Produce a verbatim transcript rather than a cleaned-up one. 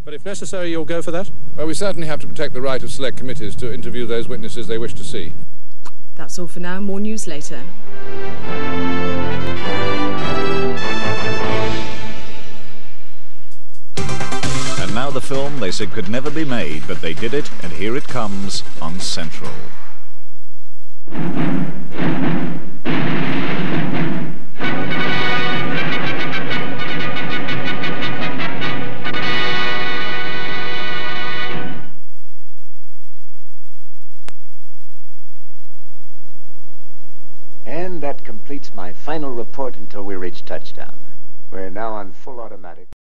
But if necessary, you'll go for that? Well, we certainly have to protect the right of select committees to interview those witnesses they wish to see. That's all for now. More news later. And now the film they said could never be made, but they did it, and here it comes on Central. And that completes my final report until we reach touchdown. We're now on full automatic.